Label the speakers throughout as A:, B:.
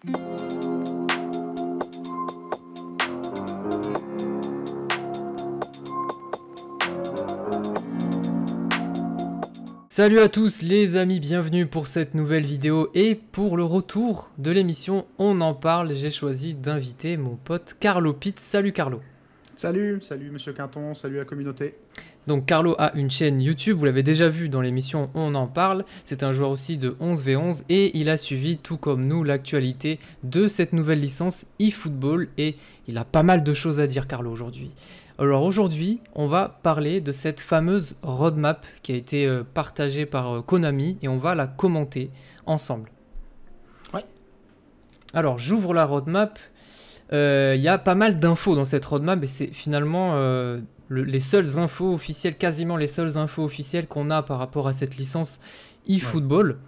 A: Salut à tous les amis, bienvenue pour cette nouvelle vidéo et pour le retour de l'émission On en parle, j'ai choisi d'inviter mon pote Carlo Pitt. Salut Carlo.
B: Salut Monsieur Quinton, salut la communauté.
A: Donc Carlo a une chaîne YouTube, vous l'avez déjà vu dans l'émission On en parle, c'est un joueur aussi de 11v11 et il a suivi tout comme nous l'actualité de cette nouvelle licence eFootball et il a pas mal de choses à dire Carlo aujourd'hui. Alors aujourd'hui, on va parler de cette fameuse roadmap qui a été partagée par Konami et on va la commenter ensemble.
B: Ouais.
A: Alors j'ouvre la roadmap, il y a pas mal d'infos dans cette roadmap et c'est finalement les seules infos officielles, quasiment les seules infos officielles qu'on a par rapport à cette licence eFootball. Ouais.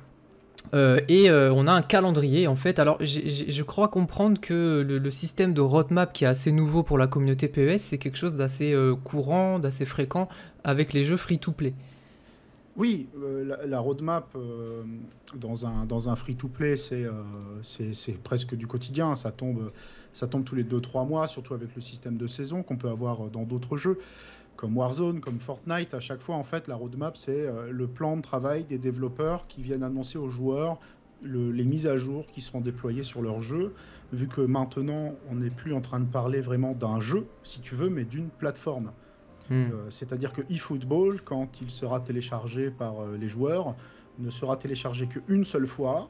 A: On a un calendrier en fait. Alors je crois comprendre que le système de roadmap qui est assez nouveau pour la communauté PES, c'est quelque chose d'assez courant, d'assez fréquent avec les jeux free-to-play.
B: Oui, la roadmap dans un free-to-play, c'est presque du quotidien. Ça tombe tous les 2-3 mois, surtout avec le système de saison qu'on peut avoir dans d'autres jeux. Comme Warzone, comme Fortnite, à chaque fois, en fait, la roadmap, c'est le plan de travail des développeurs qui viennent annoncer aux joueurs les mises à jour qui seront déployées sur leur jeu, vu que maintenant, on n'est plus en train de parler vraiment d'un jeu, si tu veux, mais d'une plateforme. C'est-à-dire que eFootball, quand il sera téléchargé par les joueurs, ne sera téléchargé qu'une seule fois,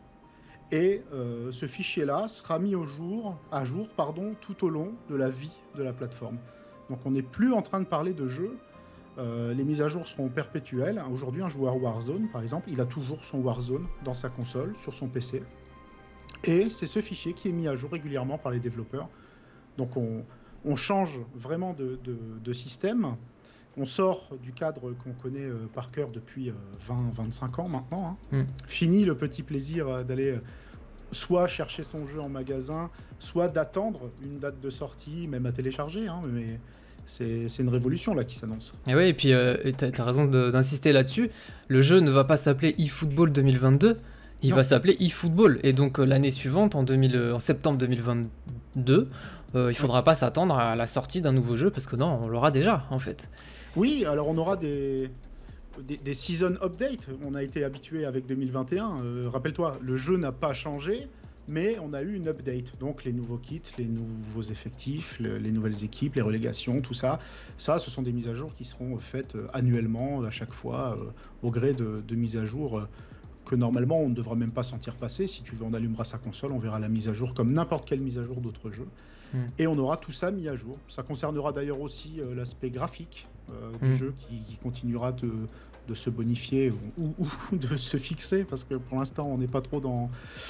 B: et ce fichier-là sera mis à jour, tout au long de la vie de la plateforme. Donc on n'est plus en train de parler de jeu, les mises à jour seront perpétuelles. Aujourd'hui, un joueur Warzone, par exemple, il a toujours son Warzone dans sa console, sur son PC. Et c'est ce fichier qui est mis à jour régulièrement par les développeurs. Donc on change vraiment de système. On sort du cadre qu'on connaît par cœur depuis 20-25 ans maintenant. Fini le petit plaisir d'aller soit chercher son jeu en magasin, soit d'attendre une date de sortie, même à télécharger, mais c'est une révolution là qui s'annonce.
A: Et oui, et puis t'as raison d'insister là-dessus, le jeu ne va pas s'appeler eFootball 2022, il va s'appeler eFootball, et donc l'année suivante, en septembre 2022, il faudra pas s'attendre à la sortie d'un nouveau jeu, parce que non, on l'aura déjà en fait.
B: Oui, alors on aura des season updates, on a été habitué avec 2021, rappelle-toi, le jeu n'a pas changé, mais on a eu une update, donc les nouveaux kits, les nouveaux effectifs, les nouvelles équipes, les relégations, tout ça, ce sont des mises à jour qui seront faites annuellement, à chaque fois, au gré de mises à jour que normalement on ne devra même pas sentir passer. Si tu veux, on allumera sa console, on verra la mise à jour comme n'importe quelle mise à jour d'autres jeux. Et on aura tout ça mis à jour. Ça concernera d'ailleurs aussi l'aspect graphique du jeu qui continuera de se bonifier ou de se fixer, parce que pour l'instant on n'est pas trop dans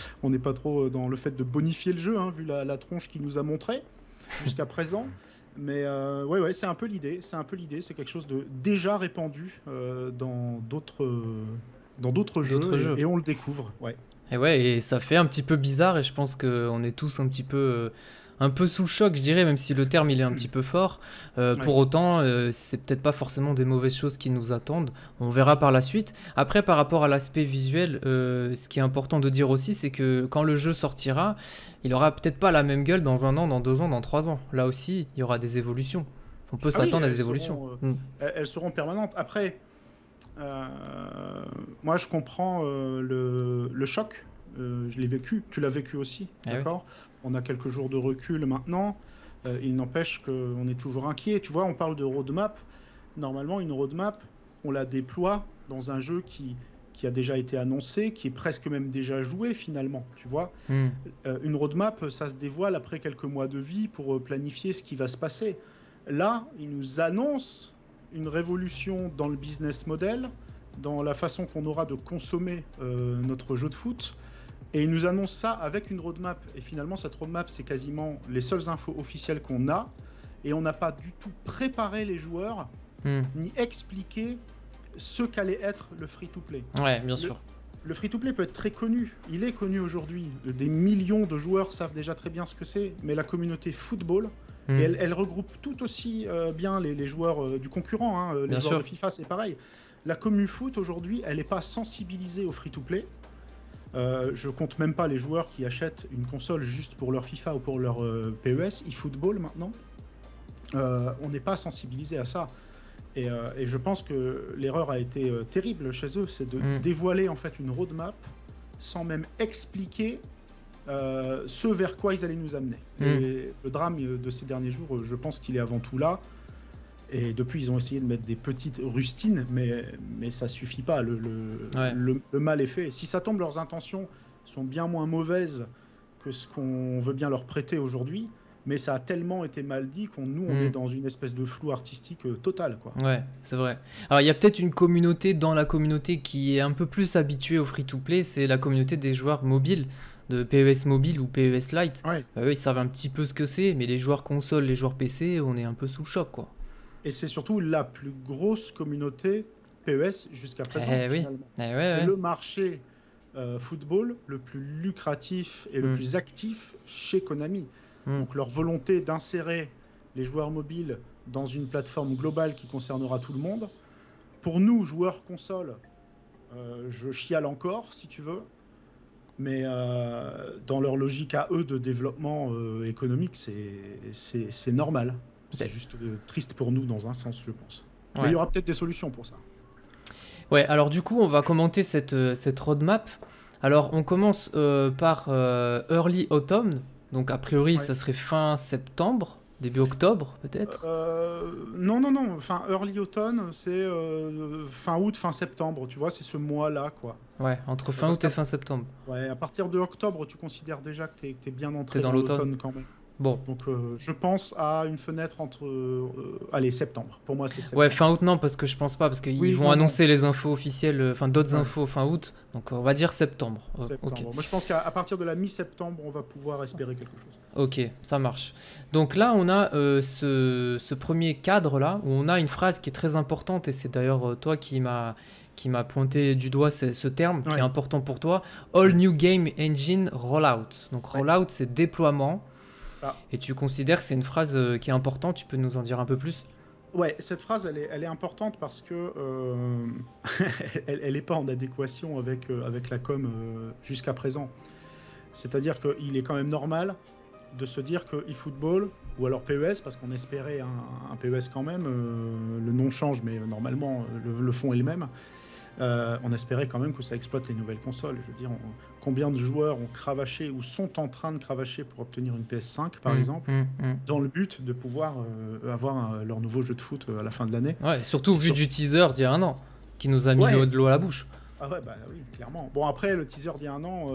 B: le fait de bonifier le jeu, vu la tronche qu'il nous a montré jusqu'à présent. Mais ouais, c'est un peu l'idée. C'est quelque chose de déjà répandu dans d'autres jeux, et on le découvre. Ouais.
A: Et ça fait un petit peu bizarre, et je pense qu'on est tous un peu sous le choc, je dirais, même si le terme il est un petit peu fort. Pour autant, c'est peut-être pas forcément des mauvaises choses qui nous attendent. On verra par la suite. Après, par rapport à l'aspect visuel, ce qui est important de dire aussi, c'est que quand le jeu sortira, il aura peut-être pas la même gueule dans 1 an, dans 2 ans, dans 3 ans. Là aussi, il y aura des évolutions. On peut s'attendre à des évolutions.
B: Elles seront permanentes. Après, moi je comprends le choc. Je l'ai vécu. Tu l'as vécu aussi, d'accord ? On a quelques jours de recul maintenant, il n'empêche qu'on est toujours inquiet. Tu vois, on parle de roadmap. Normalement, une roadmap, on la déploie dans un jeu qui a déjà été annoncé, qui est presque même déjà joué finalement, tu vois. Une roadmap, ça se dévoile après quelques mois de vie pour planifier ce qui va se passer. Là, il nous annonce une révolution dans le business model, dans la façon qu'on aura de consommer notre jeu de foot. Et il nous annonce ça avec une roadmap. Et finalement, cette roadmap, c'est quasiment les seules infos officielles qu'on a. Et on n'a pas du tout préparé les joueurs, ni expliqué ce qu'allait être le free-to-play.
A: Ouais, bien sûr.
B: Le free-to-play peut être très connu. Il est connu aujourd'hui. Des millions de joueurs savent déjà très bien ce que c'est. Mais la communauté football, elle regroupe tout aussi bien les joueurs du concurrent. Les joueurs de FIFA, c'est pareil. La commu foot, aujourd'hui, elle n'est pas sensibilisée au free-to-play. Je compte même pas les joueurs qui achètent une console juste pour leur FIFA ou pour leur PES, eFootball maintenant. On n'est pas sensibilisé à ça. Et je pense que l'erreur a été terrible chez eux, c'est de dévoiler en fait une roadmap sans même expliquer ce vers quoi ils allaient nous amener. Et le drame de ces derniers jours, je pense qu'il est avant tout là. Et depuis, ils ont essayé de mettre des petites rustines, mais ça suffit pas. Le mal est fait. Si ça tombe, leurs intentions sont bien moins mauvaises que ce qu'on veut bien leur prêter aujourd'hui. Mais ça a tellement été mal dit qu'on est dans une espèce de flou artistique total, quoi.
A: Ouais, c'est vrai. Alors, il y a peut-être une communauté dans la communauté qui est un peu plus habituée au free-to-play, c'est la communauté des joueurs mobiles, de PES Mobile ou PES Lite.
B: Ouais.
A: Eux, ils savent un petit peu ce que c'est, mais les joueurs console, les joueurs PC, on est un peu sous le choc, quoi.
B: Et c'est surtout la plus grosse communauté PES jusqu'à présent.
A: Oui.
B: C'est le marché football le plus lucratif et le plus actif chez Konami. Donc leur volonté d'insérer les joueurs mobiles dans une plateforme globale qui concernera tout le monde. Pour nous, joueurs console, je chiale encore, si tu veux. Mais dans leur logique à eux de développement économique, c'est normal. C'est juste triste pour nous dans un sens, je pense. Ouais. Mais il y aura peut-être des solutions pour ça.
A: Ouais, alors du coup, on va commenter cette roadmap. Alors, on commence par Early Autumn. Donc, a priori, ça serait fin septembre, début octobre, peut-être
B: Non. Enfin, Early Autumn, c'est fin août, fin septembre. Tu vois, c'est ce mois-là, quoi.
A: Ouais, entre fin août et fin septembre.
B: Ouais, à partir de octobre, tu considères déjà que t'es bien entré dans l'automne quand même.
A: Bon.
B: Donc je pense à une fenêtre entre allez, septembre. Pour moi, c'est septembre.
A: Ouais, fin août non, parce que je pense pas, parce qu'ils vont annoncer les infos officielles, enfin d'autres infos fin août. Donc on va dire septembre.
B: Okay. Moi je pense qu'à partir de la mi-septembre, on va pouvoir espérer quelque chose.
A: Ok, ça marche. Donc là, on a ce premier cadre là, où on a une phrase qui est très importante, et c'est d'ailleurs toi qui m'a pointé du doigt ce terme qui est important pour toi. All New Game Engine Rollout. Donc rollout, c'est déploiement. Et tu considères que c'est une phrase qui est importante, tu peux nous en dire un peu plus?
B: Ouais, cette phrase, elle est importante parce que elle n'est pas en adéquation avec la com jusqu'à présent. C'est-à-dire qu'il est quand même normal de se dire que eFootball, ou alors PES, parce qu'on espérait un PES quand même, le nom change, mais normalement le fond est le même. On espérait quand même que ça exploite les nouvelles consoles. Je veux dire, combien de joueurs ont cravaché ou sont en train de cravacher pour obtenir une PS5 par exemple, dans le but de pouvoir avoir leur nouveau jeu de foot à la fin de l'année.
A: Ouais, surtout vu du teaser d'il y a un an, qui nous a mis de l'eau à la bouche.
B: Ah ouais, bah oui, clairement. Bon, après, le teaser d'il y a un an,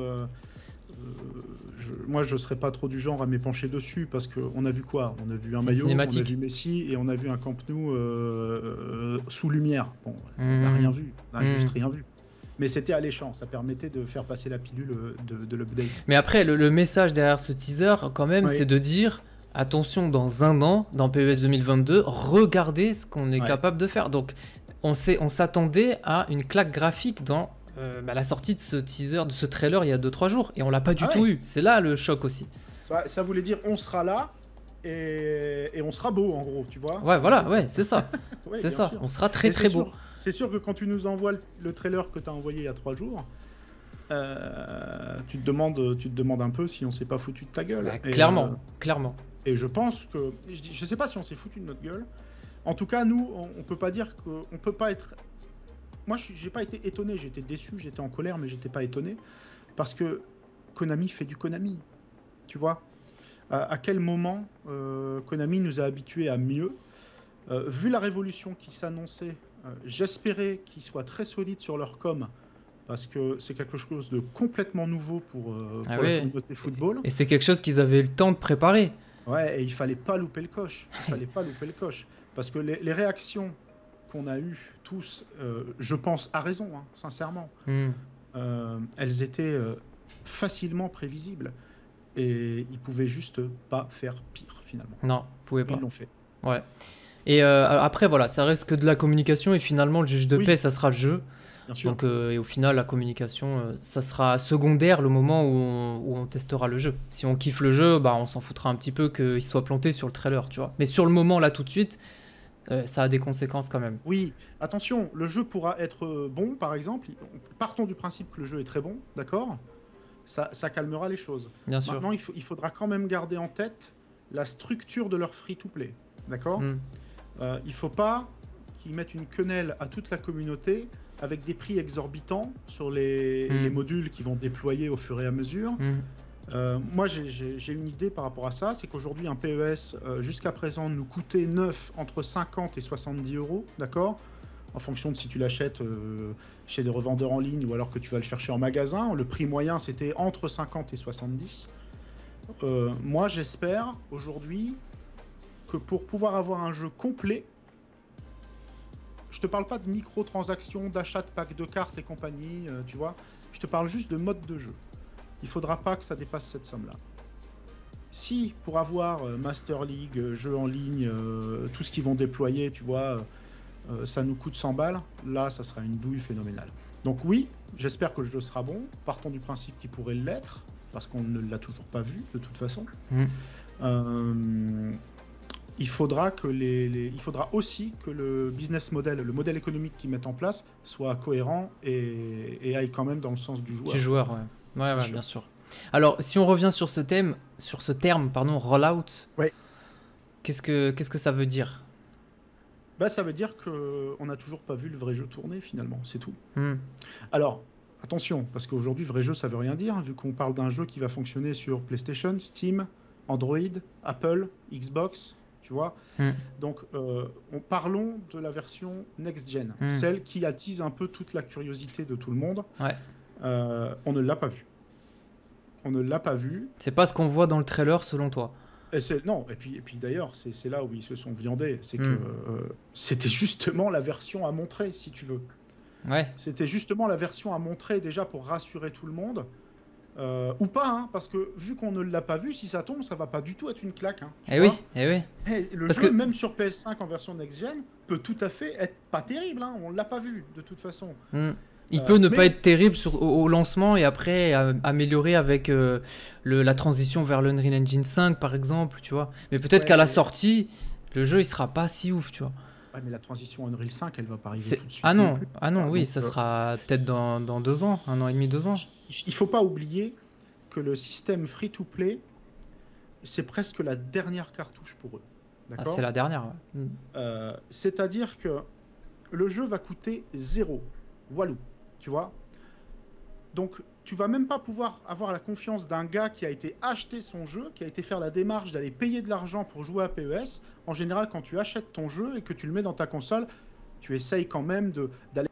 B: moi je serais pas trop du genre à m'épancher dessus, parce qu'on a vu quoi? On a vu un maillot, on a vu Messi, et on a vu un Camp Nou sous lumière. Bon, on n'a rien vu, on n'a juste rien vu. Mais c'était alléchant, ça permettait de faire passer la pilule de l'update.
A: Mais après, le message derrière ce teaser, quand même, c'est de dire attention, dans un an, dans PES 2022, regardez ce qu'on est capable de faire. Donc, on s'attendait à une claque graphique dans la sortie de ce teaser, de ce trailer il y a 2-3 jours, et on l'a pas du tout eu. C'est là le choc aussi.
B: Bah, ça voulait dire on sera là et on sera beau, en gros, tu vois.
A: Ouais, voilà, ouais, c'est ça. C'est ça, on sera très très beau.
B: C'est sûr que quand tu nous envoies le trailer que tu as envoyé il y a 3 jours, tu te demandes un peu si on s'est pas foutu de ta gueule.
A: Bah, clairement, clairement.
B: Et je pense que, je sais pas si on s'est foutu de notre gueule. En tout cas, nous, on peut pas dire qu'on peut pas être. Moi, j'ai pas été étonné, j'étais déçu, j'étais en colère, mais j'étais pas étonné, parce que Konami fait du Konami, tu vois. À quel moment Konami nous a habitués à mieux. Vu la révolution qui s'annonçait, j'espérais qu'ils soient très solides sur leur com, parce que c'est quelque chose de complètement nouveau pour la communauté football.
A: Et c'est quelque chose qu'ils avaient le temps de préparer.
B: Ouais, et il fallait pas louper le coche. Parce que les réactions qu'on a eues tous, je pense à raison, hein, sincèrement, elles étaient facilement prévisibles. Et ils pouvaient juste pas faire pire, finalement.
A: Non, ils pouvaient pas.
B: Ils l'ont fait.
A: Ouais. Et après, voilà, ça reste que de la communication, et finalement, le juge de paix, ça sera le jeu. Bien sûr. Donc, et au final, la communication, ça sera secondaire le moment où on testera le jeu. Si on kiffe le jeu, bah, on s'en foutra un petit peu qu'il soit planté sur le trailer, tu vois. Mais sur le moment, là, tout de suite, ça a des conséquences quand même.
B: Oui, attention, le jeu pourra être bon, par exemple. Partons du principe que le jeu est très bon, d'accord? Ça calmera les choses.
A: Bien sûr.
B: Maintenant, il faudra quand même garder en tête la structure de leur free-to-play, d'accord? Il faut pas qu'ils mettent une quenelle à toute la communauté avec des prix exorbitants sur les modules qu'ils vont déployer au fur et à mesure. Moi, j'ai une idée par rapport à ça, c'est qu'aujourd'hui, un PES, jusqu'à présent, nous coûtait neuf entre 50 et 70 euros, d'accord? En fonction de si tu l'achètes chez des revendeurs en ligne ou alors que tu vas le chercher en magasin. Le prix moyen, c'était entre 50 et 70. Moi, j'espère, aujourd'hui, que pour pouvoir avoir un jeu complet, je te parle pas de microtransactions, d'achat de packs de cartes et compagnie, tu vois, je te parle juste de mode de jeu. Il faudra pas que ça dépasse cette somme-là. Si, pour avoir Master League, jeux en ligne, tout ce qu'ils vont déployer, tu vois, ça nous coûte 100 balles, là, ça sera une douille phénoménale. Donc oui, j'espère que le jeu sera bon. Partons du principe qu'il pourrait l'être, parce qu'on ne l'a toujours pas vu, de toute façon. Il faudra aussi que le business model, le modèle économique qu'ils mettent en place, soit cohérent et aille quand même dans le sens du joueur.
A: Du joueur, ouais. Ouais, bien sûr. Alors, si on revient sur ce terme, pardon, rollout,
B: ouais.
A: Qu'est-ce que ça veut dire?
B: Bah, ça veut dire qu'on n'a toujours pas vu le vrai jeu tourner, finalement, c'est tout. Alors, attention, parce qu'aujourd'hui, vrai jeu, ça veut rien dire, vu qu'on parle d'un jeu qui va fonctionner sur PlayStation, Steam, Android, Apple, Xbox, tu vois. Donc, parlons de la version next-gen, celle qui attise un peu toute la curiosité de tout le monde.
A: Ouais.
B: On ne l'a pas vu. On ne l'a pas vu.
A: C'est pas ce qu'on voit dans le trailer, selon toi?
B: Non, et puis d'ailleurs, c'est là où ils se sont viandés. C'est que c'était justement la version à montrer, si tu veux.
A: Ouais.
B: C'était justement la version à montrer déjà pour rassurer tout le monde. Ou pas, hein, parce que vu qu'on ne l'a pas vu, si ça tombe, ça va pas du tout être une claque. Hein,
A: oui.
B: Le jeu, même sur PS5 en version next-gen, peut tout à fait être pas terrible. Hein, on l'a pas vu, de toute façon.
A: Il peut ne pas être terrible au lancement et après améliorer avec la transition vers l'Unreal Engine 5 par exemple, tu vois. Mais peut-être qu'à la sortie, le jeu il sera pas si ouf, tu vois.
B: Ouais, mais la transition Unreal 5, elle va pas arriver tout de suite.
A: Ah non, oui, ça sera peut-être dans 2 ans, 1 an et demi, 2 ans.
B: Il faut pas oublier que le système free-to-play, c'est presque la dernière cartouche pour eux.
A: Ah, c'est la dernière,
B: ouais. C'est-à-dire que le jeu va coûter 0. Walou. Tu vois, donc tu vas même pas pouvoir avoir la confiance d'un gars qui a été acheter son jeu, qui a été faire la démarche d'aller payer de l'argent pour jouer à PES. En général, quand tu achètes ton jeu et que tu le mets dans ta console, tu essayes quand même d'aller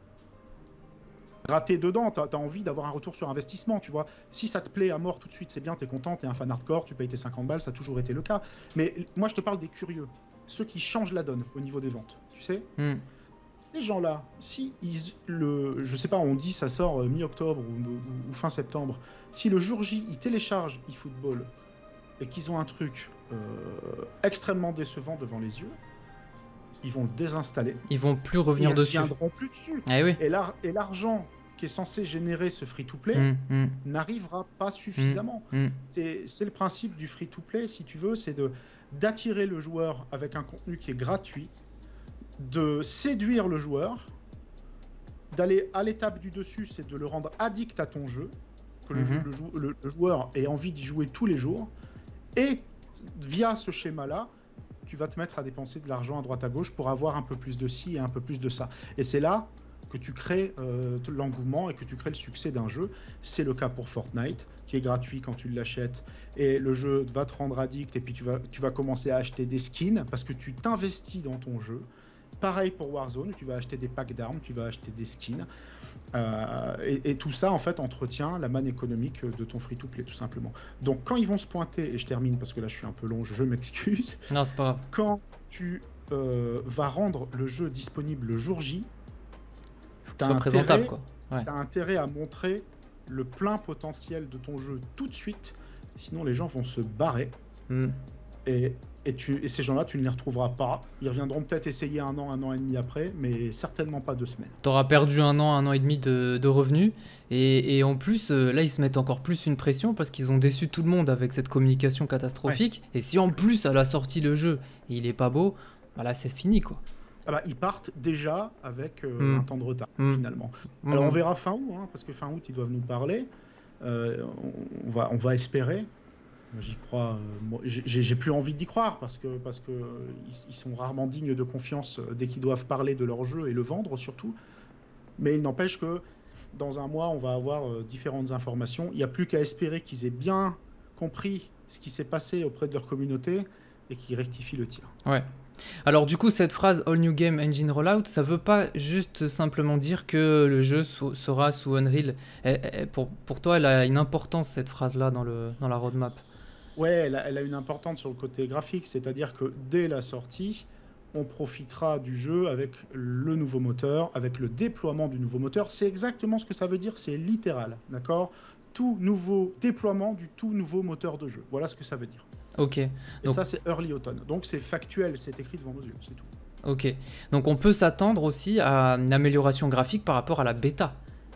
B: gratter dedans. Tu as envie d'avoir un retour sur investissement, tu vois. Si ça te plaît à mort tout de suite, c'est bien, tu es content, tu es un fan hardcore, tu payes tes 50 balles, ça a toujours été le cas. Mais moi, je te parle des curieux, ceux qui changent la donne au niveau des ventes, tu sais. Ces gens-là, si je sais pas, on dit ça sort mi-octobre ou fin septembre, si le jour J, ils téléchargent eFootball et qu'ils ont un truc extrêmement décevant devant les yeux, ils vont le désinstaller.
A: Ils vont plus revenir dessus.
B: Ils ne viendront plus dessus.
A: Ah, oui.
B: Et l'argent qui est censé générer ce free-to-play n'arrivera pas suffisamment. C'est le principe du free-to-play, si tu veux, c'est d'attirer le joueur avec un contenu qui est gratuit, de séduire le joueur, d'aller à l'étape du dessus, c'est de le rendre addict à ton jeu, que le joueur ait envie d'y jouer tous les jours, et via ce schéma-là, tu vas te mettre à dépenser de l'argent à droite à gauche pour avoir un peu plus de ci et un peu plus de ça. Et c'est là que tu crées l'engouement et que tu crées le succès d'un jeu. C'est le cas pour Fortnite, qui est gratuit quand tu l'achètes, et le jeu va te rendre addict, et puis tu vas commencer à acheter des skins, parce que tu t'investis dans ton jeu. Pareil pour Warzone, tu vas acheter des packs d'armes, tu vas acheter des skins. Et tout ça, en fait, entretient la manne économique de ton free-to-play, tout simplement. Donc, quand ils vont se pointer, et je termine parce que là, je suis un peu long, je m'excuse.
A: Non, c'est pas grave.
B: Quand tu vas rendre le jeu disponible le jour J,
A: tu as présentable, quoi. Ouais.
B: T'as intérêt à montrer le plein potentiel de ton jeu tout de suite, sinon les gens vont se barrer. Et ces gens-là, tu ne les retrouveras pas. Ils reviendront peut-être essayer 1 an et demi après, mais certainement pas 2 semaines.
A: Tu auras perdu 1 an et demi de revenus. Et en plus, là, ils se mettent encore plus une pression parce qu'ils ont déçu tout le monde avec cette communication catastrophique. Ouais. Et si en plus, à la sortie, le jeu, il est pas beau, bah là, c'est fini, quoi.
B: Ah bah, ils partent déjà avec
A: Hmm.
B: un temps de retard,
A: Hmm.
B: finalement.
A: Hmm.
B: Alors on verra fin août, hein, parce que fin août, ils doivent nous parler. On va espérer. Moi, j'y crois. J'ai plus envie d'y croire parce que ils sont rarement dignes de confiance dès qu'ils doivent parler de leur jeu et le vendre surtout. Mais il n'empêche que dans un mois, on va avoir différentes informations. Il n'y a plus qu'à espérer qu'ils aient bien compris ce qui s'est passé auprès de leur communauté et qu'ils rectifient le tir.
A: Ouais. Alors du coup, cette phrase All New Game Engine Rollout, ça veut pas juste simplement dire que le jeu sera sous Unreal. Pour toi, elle a une importance, cette phrase-là, dans la roadmap.
B: Ouais, elle a une importance sur le côté graphique, c'est-à-dire que dès la sortie, on profitera du jeu avec le nouveau moteur, avec le déploiement du nouveau moteur. C'est exactement ce que ça veut dire, c'est littéral, d'accord? Tout nouveau déploiement du tout nouveau moteur de jeu. Voilà ce que ça veut dire.
A: Ok.
B: Et
A: Donc,
B: ça, c'est Early Autumn. Donc c'est factuel, c'est écrit devant nos yeux, c'est tout.
A: ok. Donc on peut s'attendre aussi à une amélioration graphique par rapport à la bêta.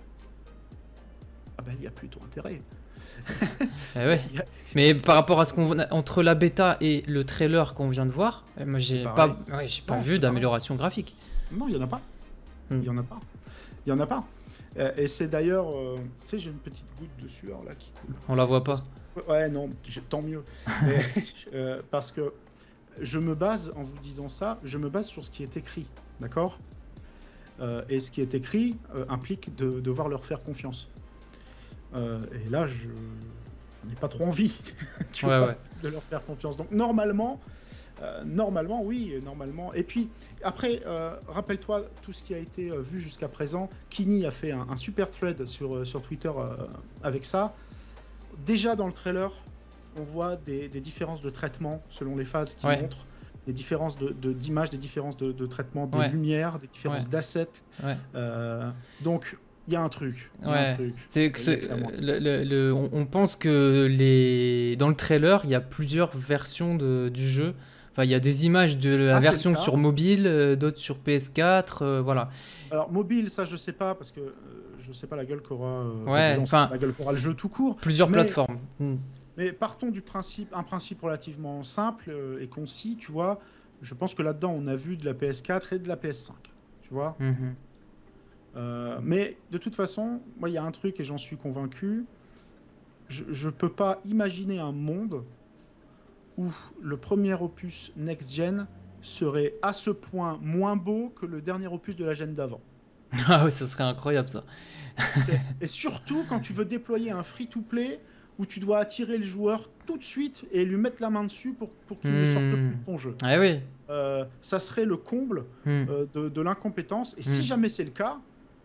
B: Ah ben, il y a plutôt intérêt.
A: Eh ouais.
B: Il y a-
A: Mais par rapport à ce qu'on entre la bêta et le trailer qu'on vient de voir, moi j'ai
B: Pareil.
A: pas, ouais, j'ai pas
B: Non,
A: vu
B: c'est
A: d'amélioration graphique.
B: Non, il n'y en a pas.
A: Hmm.
B: Il y en a pas. Il y en a pas. Et c'est d'ailleurs, tu sais, j'ai une petite goutte de sueur là qui coule.
A: On la voit pas.
B: Ouais, non, tant mieux. Mais, parce que je me base, en vous disant ça, je me base sur ce qui est écrit, d'accord? Et ce qui est écrit implique de devoir leur faire confiance. Et là, je n'ai pas trop envie tu
A: Ouais,
B: vois,
A: ouais.
B: de leur faire confiance. Donc normalement, oui, normalement. Et puis après, rappelle-toi tout ce qui a été vu jusqu'à présent. Kini a fait un super thread sur Twitter avec ça. Déjà dans le trailer, on voit des différences de traitement selon les phases qui
A: Ouais.
B: montrent, des différences d'image, des différences de traitement des
A: Ouais.
B: lumières, des différences
A: Ouais.
B: d'assets.
A: Ouais.
B: Donc il y a un truc. Il y a un
A: Ouais.
B: truc.
A: C'est que
B: Il y a clairement-
A: on pense que dans le trailer, il y a plusieurs versions du jeu. Enfin, il y a des images de la
B: Ah, c'est le
A: version
B: cas.
A: sur mobile, d'autres sur PS4, voilà.
B: Alors mobile, ça je sais pas parce que je sais pas la gueule qu'aura.
A: Ouais,
B: déjà, on sait
A: enfin,
B: pas la gueule qu'aura le jeu tout court.
A: Plusieurs
B: Mais-
A: plateformes. Hmm.
B: Mais partons du principe, un principe relativement simple et concis, tu vois. Je pense que là-dedans, on a vu de la PS4 et de la PS5, tu vois.
A: Mhm.
B: Mais de toute façon, moi, il y a un truc et j'en suis convaincu. Je peux pas imaginer un monde où le premier opus next-gen serait à ce point moins beau que le dernier opus de la gen d'avant.
A: Ah ouais, ça serait incroyable ça.
B: Et surtout quand tu veux déployer un free-to-play où tu dois attirer le joueur tout de suite et lui mettre la main dessus pour qu'il ne sorte plus de ton jeu.
A: Ah oui.
B: Ça serait le comble
A: Hmm.
B: de l'incompétence. Et si jamais c'est le cas,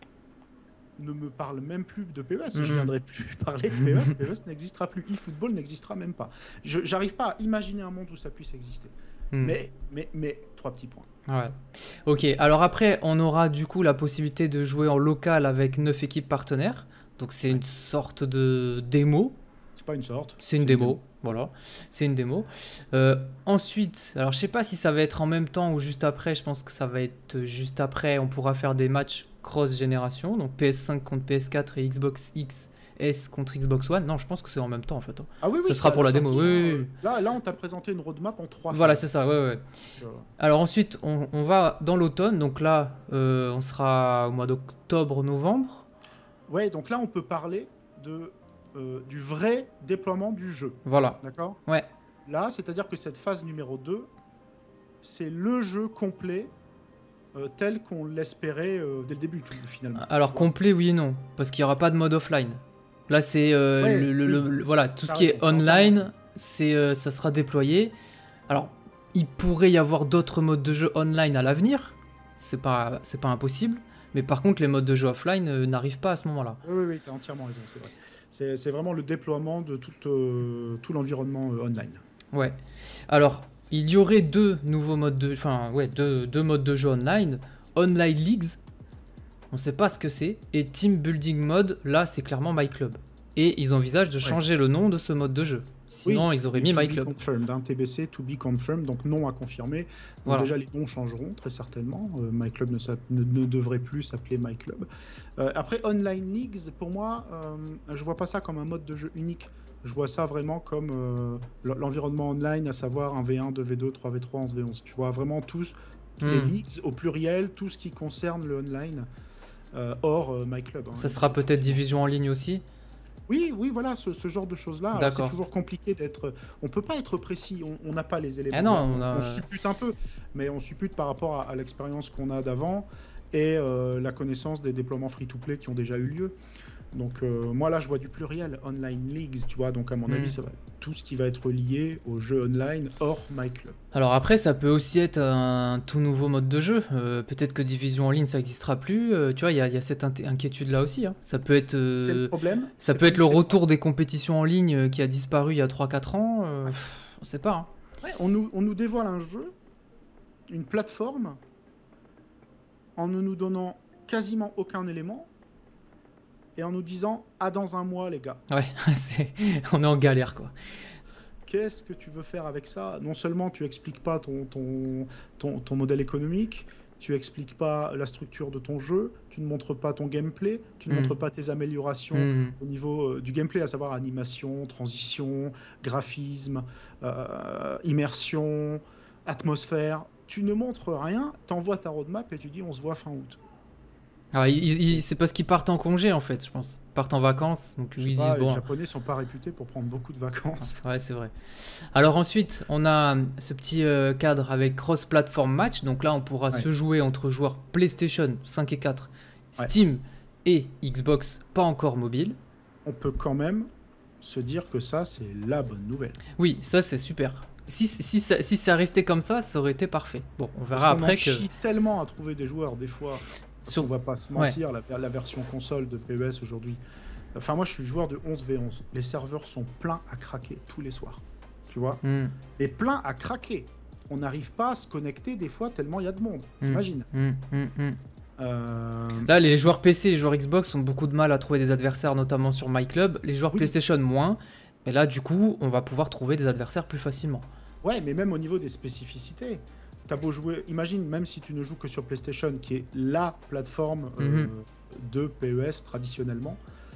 B: ne me parle même plus de PES. Je viendrai plus parler de PES. PES n'existera plus. eFootball n'existera même pas. J'arrive pas à imaginer un monde où ça puisse exister.
A: Hmm.
B: Mais 3 petits points.
A: Ouais. Ok, alors après, on aura du coup la possibilité de jouer en local avec 9 équipes partenaires. Donc c'est une sorte de démo.
B: C'est pas une sorte.
A: C'est une démo. Voilà, c'est une démo. Ensuite, alors je sais pas si ça va être en même temps ou juste après. Je pense que ça va être juste après. On pourra faire des matchs cross-génération. Donc PS5 contre PS4 et Xbox X S contre Xbox One. Non, je pense que c'est en même temps en fait.
B: Ah oui, oui,
A: Ça sera pour la démo,
B: sortie,
A: oui,
B: hein.
A: oui, oui.
B: Là, on t'a présenté une roadmap en 3
A: Voilà,
B: phases.
A: c'est ça, ouais, ouais. Alors ensuite, on va dans l'automne. Donc là, on sera au mois d'octobre-novembre.
B: Ouais, donc là, on peut parler du vrai déploiement du jeu.
A: Voilà.
B: D'accord?
A: Ouais.
B: Là, c'est-à-dire que cette phase numéro 2, c'est le jeu complet tel qu'on l'espérait dès le début, finalement.
A: Alors complet, oui et non, parce qu'il n'y aura pas de mode offline. Là, c'est
B: Ouais,
A: voilà, tout ce
B: T'as
A: qui est
B: raison,
A: online, ça sera déployé. Alors, il pourrait y avoir d'autres modes de jeu online à l'avenir, c'est pas impossible. Mais par contre, les modes de jeu offline n'arrivent pas à ce moment-là.
B: Oui, tu as entièrement raison, c'est vrai. C'est vraiment le déploiement de tout l'environnement online.
A: Ouais. Alors, il y aurait deux nouveaux modes de, deux modes de jeu online, Online Leagues. On sait pas ce que c'est. Et Team Building Mode, là, c'est clairement My Club. Et ils envisagent de changer le nom de ce mode de jeu. Sinon,
B: Oui,
A: ils auraient mis My
B: to be
A: Club.
B: confirmed, hein, TBC, to be confirmed, donc non à confirmer. Donc
A: Voilà.
B: déjà, les noms changeront très certainement. My Club ne devrait plus s'appeler My Club. Après, Online Leagues, pour moi, je vois pas ça comme un mode de jeu unique. Je vois ça vraiment comme l'environnement online, à savoir un V1, 2V2, 3V3, 11V11. Tu vois vraiment tous les
A: Hmm.
B: leagues au pluriel, tout ce qui concerne le online, hors My Club. Hein,
A: Ça sera peut-être
B: effectivement.
A: division en ligne aussi?
B: Oui, oui, voilà, ce genre de choses-là. Alors c'est
A: D'accord.
B: toujours compliqué d'être. On peut pas être précis, on n'a pas les
A: Ah
B: éléments.
A: non,
B: Là,
A: on
B: on
A: a...
B: suppute un peu, mais on suppute par rapport à l'expérience qu'on a d'avant et la connaissance des déploiements free-to-play qui ont déjà eu lieu. Donc moi là je vois du pluriel, online leagues, tu vois, donc à mon avis
A: Hmm.
B: ça va être tout ce qui va être lié aux jeux online hors My Club.
A: Alors après, ça peut aussi être un tout nouveau mode de jeu. Peut-être que division en ligne, ça n'existera plus. Tu vois, il y a cette inquiétude-là aussi, hein.
B: C'est le problème,
A: Ça
B: c'est
A: peut être
B: comme
A: le
B: c'est le
A: retour des compétitions en ligne qui a disparu il y a 3 4 ans. On sait pas, hein.
B: ouais, on nous dévoile un jeu, une plateforme, en ne nous donnant quasiment aucun élément et en nous disant ah dans un mois les gars.
A: Ouais, on est en galère, quoi.
B: Qu'est-ce que tu veux faire avec ça? Non seulement tu expliques pas ton modèle économique, tu expliques pas la structure de ton jeu, tu ne montres pas ton gameplay, tu ne
A: Hmm.
B: montres pas tes améliorations
A: Hmm.
B: au niveau du gameplay, à savoir animation, transition, graphisme, immersion, atmosphère. Tu ne montres rien, t'envoies ta roadmap et tu dis on se voit fin août.
A: Alors, c'est parce qu'ils partent en congé, en fait, je pense. Ils partent en vacances, donc
B: Je sais
A: ils se disent,
B: pas, les
A: bon,
B: Japonais sont pas réputés pour prendre beaucoup de vacances.
A: ouais, c'est vrai. Alors ensuite, on a ce petit cadre avec cross-platform match. Donc là, on pourra
B: Ouais,
A: se jouer entre joueurs PlayStation 5 et 4,
B: ouais.
A: Steam et Xbox, pas encore mobile.
B: On peut quand même se dire que ça, c'est la bonne nouvelle.
A: Oui, ça c'est super. Si ça restait comme ça aurait été parfait. Bon, on
B: Parce
A: verra
B: qu'on en
A: après que...
B: chie tellement à trouver des joueurs, des fois, parce qu'on
A: Sur...
B: va pas se
A: Ouais.
B: mentir, la version console de PES aujourd'hui. Enfin, moi, je suis joueur de 11v11. Les serveurs sont pleins à craquer tous les soirs. Tu vois?
A: Hmm,
B: Et pleins à craquer. On n'arrive pas à se connecter des fois tellement il y a de monde.
A: hmm,
B: Imagine.
A: hmm.
B: Euh,
A: Là, les joueurs PC et les joueurs Xbox ont beaucoup de mal à trouver des adversaires, notamment sur My Club. Les joueurs
B: Oui.
A: PlayStation, moins. Mais là, du coup, on va pouvoir trouver des adversaires plus facilement.
B: Ouais, mais même au niveau des spécificités. T'as beau jouer, imagine, même si tu ne joues que sur PlayStation, qui est la plateforme
A: Mhm.
B: de PES traditionnellement,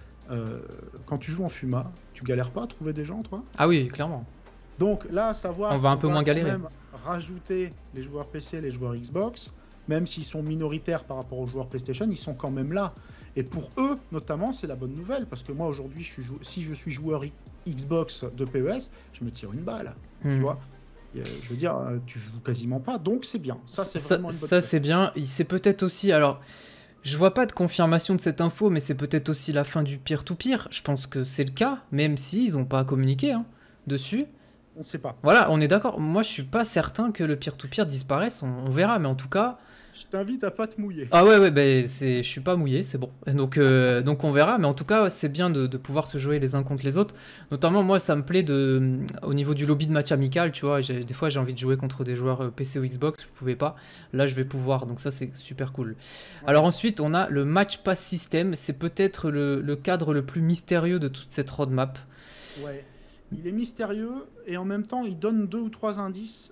B: quand tu joues en FUMA, tu galères pas à trouver des gens, toi?
A: Ah oui, clairement.
B: Donc là, à savoir
A: On va un
B: qu'on
A: peu moins
B: quand
A: galérer.
B: même rajouter les joueurs PC et les joueurs Xbox, même s'ils sont minoritaires par rapport aux joueurs PlayStation, ils sont quand même là. Et pour eux, notamment, c'est la bonne nouvelle, parce que moi, aujourd'hui, si je suis joueur Xbox de PES, je me tire une balle, tu
A: Hmm.
B: vois. Je veux dire, tu joues quasiment pas, donc c'est bien. Ça, c'est
A: Ça,
B: vraiment une bonne
A: ça,
B: nouvelle.
A: c'est bien. C'est peut-être aussi. Alors, je vois pas de confirmation de cette info, mais c'est peut-être aussi la fin du peer-to-peer. Je pense que c'est le cas, même si ils ont pas communiqué, hein, dessus.
B: On ne sait pas.
A: Voilà, on est d'accord. Moi, je suis pas certain que le peer-to-peer disparaisse. On verra, mais en tout cas.
B: Je t'invite à pas te mouiller.
A: Ah ouais, ben je suis pas mouillé, c'est bon. Donc on verra, mais en tout cas, c'est bien de pouvoir se jouer les uns contre les autres. Notamment, moi, ça me plaît au niveau du lobby de match amical, tu vois. Des fois, j'ai envie de jouer contre des joueurs PC ou Xbox, je pouvais pas. Là, je vais pouvoir, donc ça, c'est super cool.
B: Ouais.
A: Alors ensuite, on a le Match Pass System. C'est peut-être le cadre le plus mystérieux de toute cette roadmap.
B: Ouais. Il est mystérieux et en même temps, il donne 2 ou 3 indices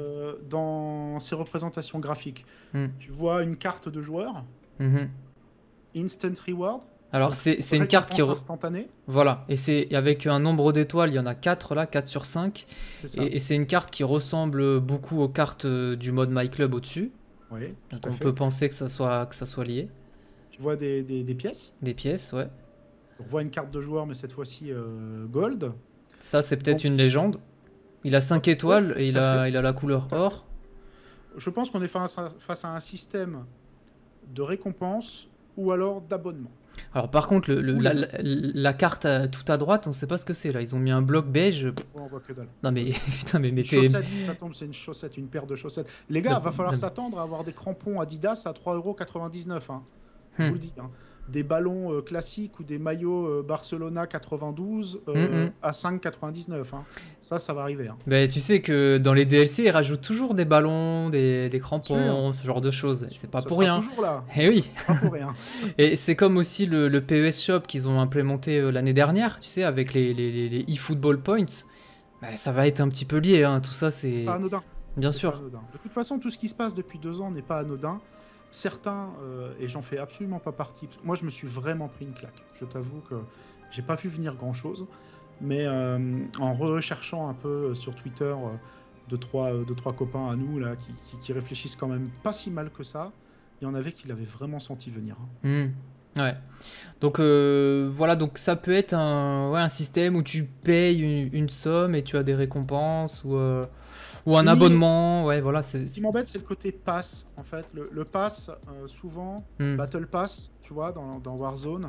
B: dans ses représentations graphiques.
A: Hmm.
B: Tu vois une carte de joueur,
A: Mhm.
B: Instant Reward.
A: Alors,
B: Donc,
A: c'est une carte qui...
B: récompense instantanée,
A: Voilà, et c'est avec un nombre d'étoiles, il y en a 4 là, 4 sur 5.
B: c'est ça.
A: Et c'est une carte qui ressemble beaucoup aux cartes du mode My Club au-dessus.
B: Oui, tout
A: Donc
B: à
A: on
B: fait.
A: peut penser que ça soit lié.
B: Tu vois des pièces.
A: Des pièces, ouais.
B: On voit une carte de joueur, mais cette fois-ci gold.
A: Ça, c'est peut-être
B: Donc,
A: une légende. Il a 5 étoiles et
B: tout à fait.
A: il a la couleur
B: Tout à fait.
A: or.
B: Je pense qu'on est face à un système de récompense ou alors d'abonnement.
A: Alors par contre,
B: Ou les deux.
A: la carte tout à droite, on sait pas ce que c'est là. Ils ont mis un bloc beige. Pff,
B: Ouais, on voit que dalle.
A: non mais putain, mais
B: Une
A: mettez...
B: chaussette, ça tombe, c'est une chaussette, une paire de chaussettes. Les gars,
A: Non,
B: va falloir
A: non.
B: s'attendre à avoir des crampons Adidas à 3,99 €. Hein. Je
A: Hmm.
B: vous le dis. Hein. Des ballons classiques ou des maillots Barcelona 92
A: Hmm.
B: à 5,99 €. Hein. Ça va arriver. Hein.
A: Ben, tu sais que dans les DLC, ils rajoutent toujours des ballons, des crampons,
B: Sûr.
A: ce genre de choses. C'est pas
B: Ça
A: pour
B: sera
A: rien.
B: toujours là.
A: Eh oui.
B: Pas pour rien.
A: Et c'est comme aussi le PES Shop qu'ils ont implémenté l'année dernière, tu sais, avec les eFootball Points. Bah, ça va être un petit peu lié, hein. Tout ça, c'est...
B: Pas anodin.
A: Bien
B: C'est pas
A: sûr.
B: anodin. De toute façon, tout ce qui se passe depuis 2 ans n'est pas anodin. Certains, et j'en fais absolument pas partie, moi je me suis vraiment pris une claque. Je t'avoue que j'ai pas vu venir grand chose, mais en recherchant un peu sur Twitter deux, trois copains à nous là, qui réfléchissent quand même pas si mal que ça, il y en avait qui l'avaient vraiment senti venir.
A: Hmm. Ouais. Donc voilà, donc ça peut être un système où tu payes une somme et tu as des récompenses ou un
B: Oui,
A: abonnement. Ouais, voilà.
B: ce qui m'embête, c'est le côté pass, en fait. Le pass, souvent,
A: Hmm.
B: Battle Pass, tu vois, dans Warzone,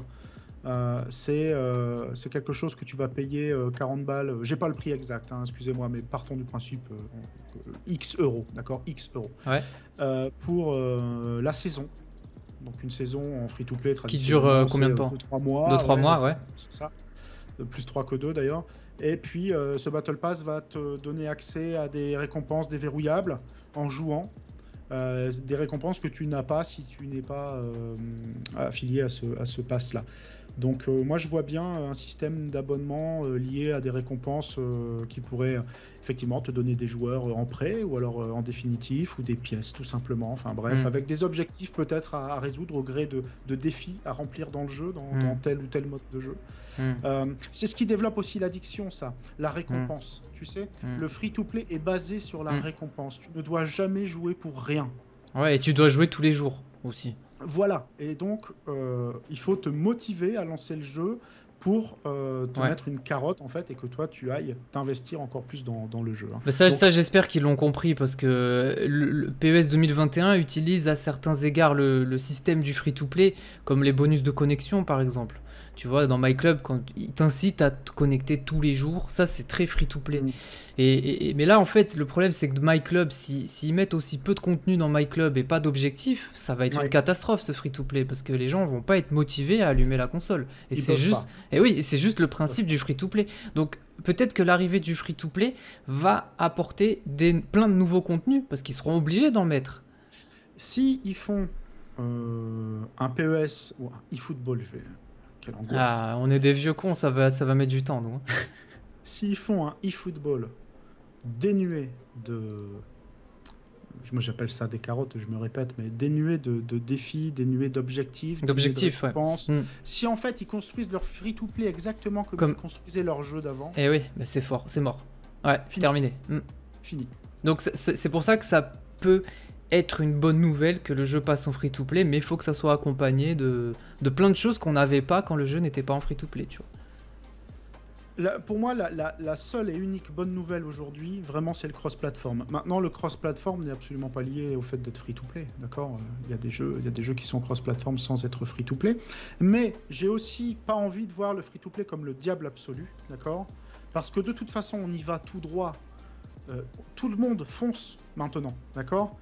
B: c'est quelque chose que tu vas payer 40 balles. J'ai pas le prix exact, hein, excusez-moi, mais partons du principe X euros, d'accord? X euros.
A: Ouais.
B: Pour la saison. Donc une saison en free-to-play,
A: Qui dure
B: traditionnellement,
A: combien
B: c'est
A: de temps?
B: 2-3
A: Deux,
B: mois.
A: trois
B: Ouais,
A: mois, ouais.
B: c'est ça. Plus 3 que 2 d'ailleurs. Et puis ce Battle Pass va te donner accès à des récompenses déverrouillables en jouant. Des récompenses que tu n'as pas si tu n'es pas affilié à ce pass-là. Donc moi je vois bien un système d'abonnement lié à des récompenses qui pourraient effectivement te donner des joueurs en prêt ou alors en définitif ou des pièces tout simplement. Enfin bref,
A: Hmm.
B: avec des objectifs peut-être à résoudre au gré de défis à remplir dans le jeu, dans
A: Hmm.
B: tel ou tel mode de jeu.
A: Hmm.
B: C'est ce qui développe aussi l'addiction, ça, la
A: Hmm.
B: récompense. Tu sais,
A: Hmm.
B: le free-to-play est basé sur la
A: Hmm.
B: récompense. Tu ne dois jamais jouer pour rien.
A: Ouais, et tu dois jouer tous les jours aussi.
B: Voilà, et donc il faut te motiver à lancer le jeu pour te
A: Ouais.
B: mettre une carotte en fait et que toi tu ailles t'investir encore plus dans le jeu. Hein.
A: Mais ça,
B: Donc
A: ça j'espère qu'ils l'ont compris parce que le PES 2021 utilise à certains égards le système du free-to-play, comme les bonus de connexion par exemple. Tu vois, dans MyClub, quand ils t'incitent à te connecter tous les jours, ça c'est très free-to-play.
B: mm,
A: Mais là, en fait, le problème c'est que MyClub, s'ils mettent aussi peu de contenu dans MyClub et pas d'objectif, ça va être une
B: ouais,
A: catastrophe ce free-to-play parce que les gens vont pas être motivés à allumer la console. Et
B: ils
A: c'est
B: peuvent
A: juste,
B: pas.
A: et oui, c'est juste le principe du free-to-play. Donc peut-être que l'arrivée du free-to-play va apporter plein de nouveaux contenus parce qu'ils seront obligés d'en mettre.
B: Si ils font un PES ou un eFootball, quelle angoisse.
A: Ah, on est des vieux cons, ça va mettre du temps, nous. Hein.
B: S'ils font un eFootball dénué de moi j'appelle ça des carottes, je me répète, mais dénué de défis, dénué d'objectifs, dénué de
A: D'objectif, ouais.
B: récompenses.
A: Hmm.
B: Si en fait ils construisent leur free-to-play exactement comme ils
A: Comme...
B: construisaient leur jeu d'avant,
A: Eh oui, mais c'est fort, c'est mort. Ouais,
B: fini,
A: terminé. Hmm.
B: fini.
A: Donc c'est pour ça que ça peut être une bonne nouvelle que le jeu passe en free-to-play, mais il faut que ça soit accompagné de plein de choses qu'on n'avait pas quand le jeu n'était pas en free-to-play, tu vois.
B: Pour moi, la seule et unique bonne nouvelle aujourd'hui, vraiment, c'est le cross-platform. Maintenant, le cross-platform n'est absolument pas lié au fait d'être free-to-play, d'accord? Il y a des jeux qui sont cross-platform sans être free-to-play. Mais j'ai aussi pas envie de voir le free-to-play comme le diable absolu, d'accord? Parce que de toute façon, on y va tout droit. Tout le monde fonce maintenant, d'accord?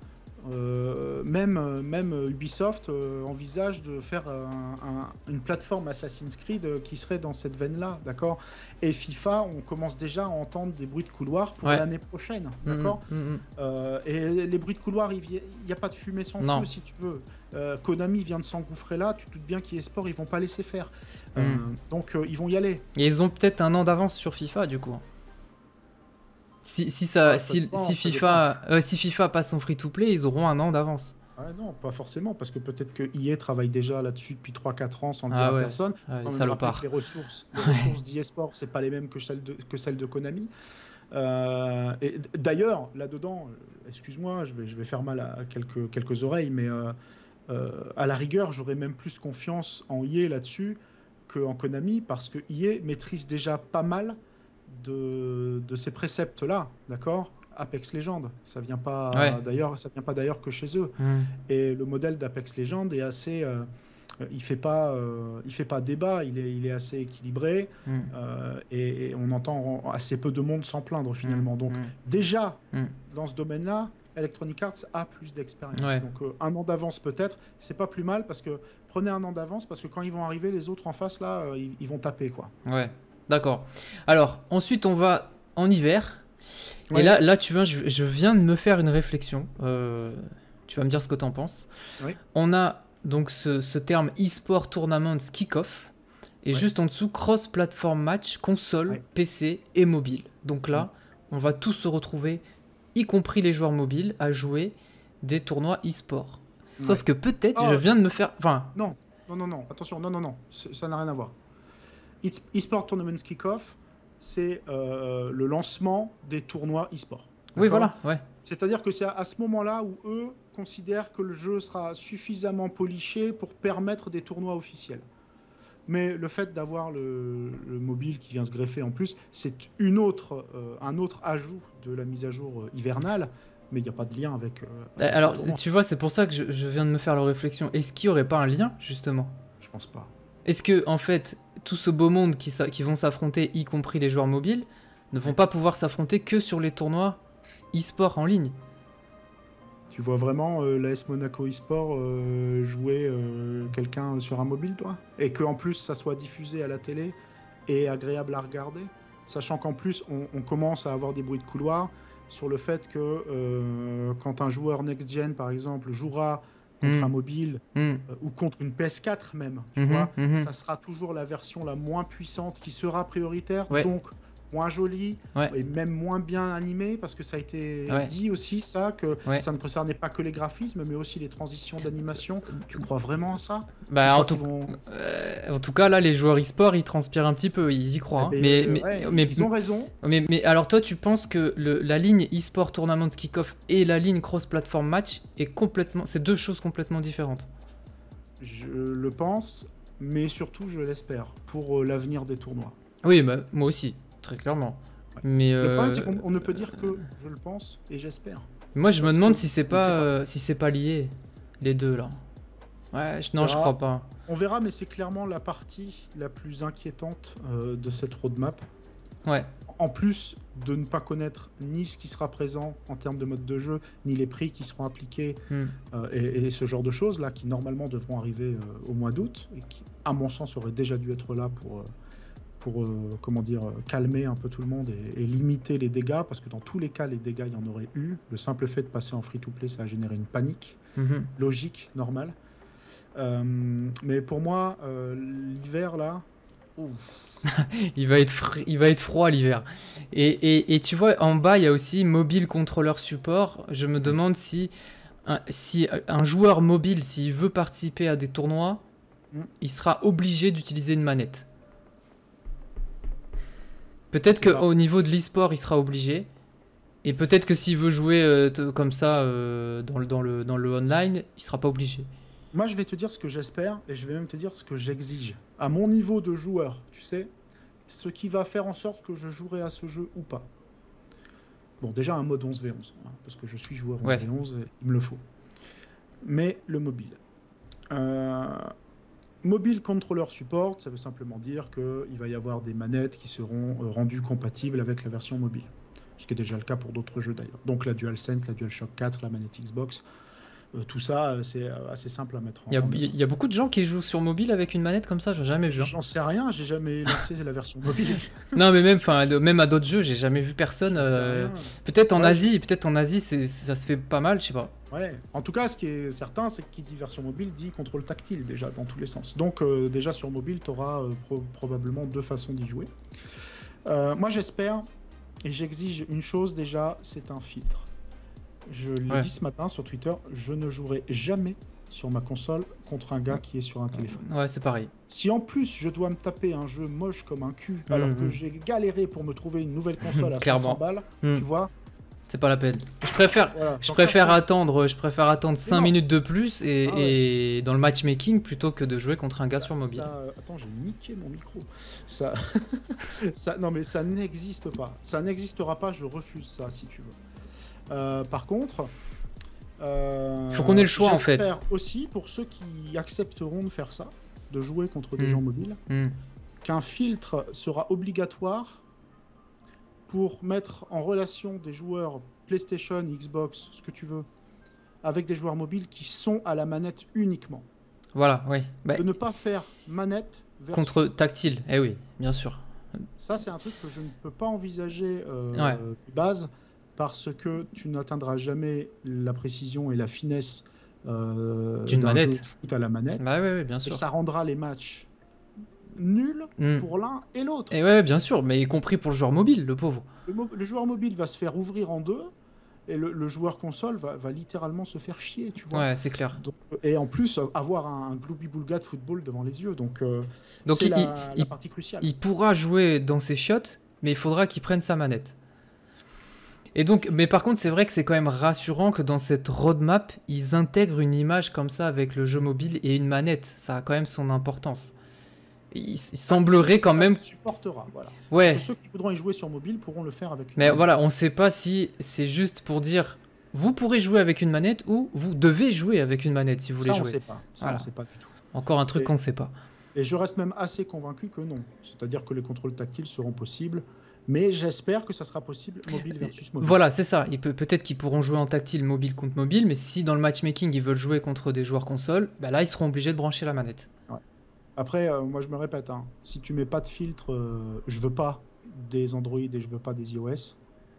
B: Même Ubisoft envisage de faire une plateforme Assassin's Creed qui serait dans cette veine-là, d'accord? Et FIFA, on commence déjà à entendre des bruits de couloir pour
A: Ouais.
B: l'année prochaine, d'accord? Et les bruits de couloir, il n'y a pas de fumée sans
A: Non.
B: feu, si tu veux. Konami vient de s'engouffrer là, tu te doutes bien qu'eSport, ils vont pas laisser faire. Donc ils vont y aller.
A: Et ils ont peut-être un an d'avance sur FIFA, du coup. Si FIFA passe son free-to-play, ils auront un an d'avance.
B: Ah non, pas forcément, parce que peut-être que EA travaille déjà là-dessus depuis 3-4 ans sans le
A: Ah
B: dire à
A: ouais.
B: personne.
A: Ah,
B: Faut quand même
A: salopard.
B: rappeler que les ressources d'eSport, c'est pas les mêmes que celles de Konami. Et d'ailleurs, là-dedans, excuse-moi, je vais faire mal à quelques oreilles, mais à la rigueur, j'aurais même plus confiance en EA là-dessus qu'en Konami, parce que EA maîtrise déjà pas mal de ces préceptes-là, d'accord? Apex Legends, ça vient pas
A: Ouais.
B: d'ailleurs que chez eux. Et le modèle d'Apex Legends est assez, il fait pas débat, il est assez équilibré et on entend assez peu de monde s'en plaindre finalement. Donc déjà dans ce domaine-là, Electronic Arts a plus d'expérience.
A: Ouais.
B: Donc un an d'avance peut-être, c'est pas plus mal parce que prenez un an d'avance parce que quand ils vont arriver, les autres en face là, ils vont taper quoi.
A: Ouais, d'accord. Alors, ensuite, on va en hiver.
B: Ouais.
A: Et là tu vois, je viens de me faire une réflexion. Tu vas me dire ce que tu en penses.
B: Oui.
A: On a donc ce terme e-sport tournaments kick-off. Et
B: Ouais.
A: juste en dessous, cross-platform match, console,
B: Ouais.
A: PC et mobile. Donc là, on va tous se retrouver, y compris les joueurs mobiles, à jouer des tournois e-sport. Sauf
B: Ouais.
A: que peut-être,
B: Oh,
A: je viens de me faire... Enfin,
B: Non, attention, non, ça n'a rien à voir. eSport Tournaments Kickoff, c'est le lancement des tournois e-sport.
A: Oui, voilà, ouais.
B: C'est-à-dire que c'est à ce moment-là où eux considèrent que le jeu sera suffisamment poliché pour permettre des tournois officiels. Mais le fait d'avoir le mobile qui vient se greffer en plus, c'est un autre ajout de la mise à jour hivernale, mais il n'y a pas de lien avec...
A: Alors, tu vois, c'est pour ça que je viens de me faire la réflexion. Est-ce qu'il n'y aurait pas un lien, justement?
B: Je pense pas.
A: Est-ce que, en fait, tout ce beau monde qui vont s'affronter, y compris les joueurs mobiles, ne vont pas pouvoir s'affronter que sur les tournois e-sport en ligne?
B: Tu vois vraiment l'AS Monaco e-sport jouer quelqu'un sur un mobile, toi? Et qu'en plus, ça soit diffusé à la télé et agréable à regarder? Sachant qu'en plus, on commence à avoir des bruits de couloir sur le fait que quand un joueur next-gen, par exemple, jouera contre un mobile ou contre une PS4 même, tu vois, ça sera toujours la version la moins puissante qui sera prioritaire, donc moins jolie et même moins bien animée, parce que ça a été dit aussi, ça, que ça ne concernait pas que les graphismes, mais aussi les transitions d'animation. Tu crois vraiment à ça?
A: Bah, en tout cas, là, les joueurs e-sport, ils transpirent un petit peu, ils y croient. Mais
B: ils ont raison.
A: Mais alors, toi, tu penses que la ligne e-sport Tournament Kick-Off et la ligne cross-platform match c'est deux choses complètement différentes?
B: Je le pense, mais surtout, je l'espère, pour l'avenir des tournois.
A: Oui, bah, moi aussi. Très clairement. Mais
B: le problème, c'est qu'on ne peut dire que je le pense et j'espère.
A: Moi, je me demande si c'est pas lié, les deux là. Ouais, non, je crois pas.
B: On verra, mais c'est clairement la partie la plus inquiétante de cette roadmap.
A: Ouais.
B: En plus de ne pas connaître ni ce qui sera présent en termes de mode de jeu, ni les prix qui seront appliqués, et ce genre de choses là qui normalement devront arriver au mois d'août et qui, à mon sens, auraient déjà dû être là pour comment dire, calmer un peu tout le monde et limiter les dégâts, parce que dans tous les cas, les dégâts, il y en aurait eu. Le simple fait de passer en free-to-play, ça a généré une panique logique, normale. Mais pour moi, l'hiver, là...
A: il va être froid l'hiver. Et tu vois, en bas, il y a aussi mobile contrôleur support. Je me demande si un joueur mobile, s'il veut participer à des tournois, il sera obligé d'utiliser une manette. Peut-être qu'au niveau de l'e-sport, il sera obligé. Et peut-être que s'il veut jouer comme ça dans le online, il sera pas obligé.
B: Moi, je vais te dire ce que j'espère, et je vais même te dire ce que j'exige. À mon niveau de joueur, tu sais, ce qui va faire en sorte que je jouerai à ce jeu ou pas. Bon, déjà un mode 11v11, hein, parce que je suis joueur 11v11, et il me le faut. Mais le mobile. Mobile Controller Support, ça veut simplement dire qu'il va y avoir des manettes qui seront rendues compatibles avec la version mobile. Ce qui est déjà le cas pour d'autres jeux d'ailleurs. Donc la DualSense, la DualShock 4, la manette Xbox, tout ça c'est assez simple à mettre en œuvre.
A: Il y a beaucoup de gens qui jouent sur mobile avec une manette comme ça, j'ai jamais vu.
B: J'en sais rien, j'ai jamais lancé la version mobile.
A: Non mais même à d'autres jeux, j'ai jamais vu personne. Peut-être en Asie, ça se fait pas mal, je sais pas.
B: Ouais, en tout cas, ce qui est certain, c'est que qui dit version mobile dit contrôle tactile déjà, dans tous les sens. Donc déjà sur mobile, tu auras probablement deux façons d'y jouer. Moi j'espère, et j'exige une chose déjà, c'est un filtre. Je l'ai dit ce matin sur Twitter, je ne jouerai jamais sur ma console contre un gars qui est sur un téléphone.
A: Ouais, c'est pareil.
B: Si en plus je dois me taper un jeu moche comme un cul, alors que j'ai galéré pour me trouver une nouvelle console à 500 balles, tu vois,
A: c'est pas la peine. Je préfère attendre 5 minutes de plus et dans le matchmaking plutôt que de jouer contre un gars sur mobile.
B: Attends, j'ai niqué mon micro. Non mais ça n'existe pas. Ça n'existera pas, je refuse ça si tu veux. Par contre...
A: il faut qu'on ait le choix en fait.
B: J'espère aussi, pour ceux qui accepteront de faire ça, de jouer contre des gens mobiles, qu'un filtre sera obligatoire pour mettre en relation des joueurs PlayStation, Xbox, ce que tu veux, avec des joueurs mobiles qui sont à la manette uniquement.
A: Voilà, oui.
B: De ne pas faire manette
A: contre tactile, eh oui, bien sûr.
B: Ça, c'est un truc que je ne peux pas envisager de base, parce que tu n'atteindras jamais la précision et la finesse
A: d'une manette
B: jeu de foot à la manette.
A: Bah oui, bien sûr.
B: Et ça rendra les matchs nuls pour l'un et l'autre.
A: Et ouais, bien sûr, mais y compris pour le joueur mobile, le pauvre.
B: Le joueur mobile va se faire ouvrir en deux, et le joueur console va littéralement se faire chier, tu vois.
A: Ouais, c'est clair.
B: Donc, et en plus, avoir un gloubi-boulga de football devant les yeux, donc c'est la partie cruciale.
A: Il pourra jouer dans ses shots, mais il faudra qu'il prenne sa manette. Et donc, mais par contre, c'est vrai que c'est quand même rassurant que dans cette roadmap, ils intègrent une image comme ça avec le jeu mobile et une manette. Ça a quand même son importance. Il semblerait quand même...
B: Ça supportera, voilà.
A: Ouais.
B: Ceux qui voudront y jouer sur mobile pourront le faire avec une
A: Mais
B: manette.
A: voilà, on ne sait pas si c'est juste pour dire vous pourrez jouer avec une manette ou vous devez jouer avec une manette si vous voulez
B: Ça, on
A: jouer.
B: sait pas. Ça,
A: Voilà.
B: on sait pas du tout.
A: Encore un truc qu'on ne sait pas.
B: Et je reste même assez convaincu que non. C'est-à-dire que les contrôles tactiles seront possibles. Mais j'espère que ça sera possible mobile versus mobile.
A: Voilà, c'est ça. Peut-être qu'ils pourront jouer en tactile mobile contre mobile, mais si dans le matchmaking ils veulent jouer contre des joueurs console, bah là ils seront obligés de brancher la manette.
B: Ouais. Après, moi je me répète, hein, si tu mets pas de filtre, je veux pas des Android et je veux pas des iOS.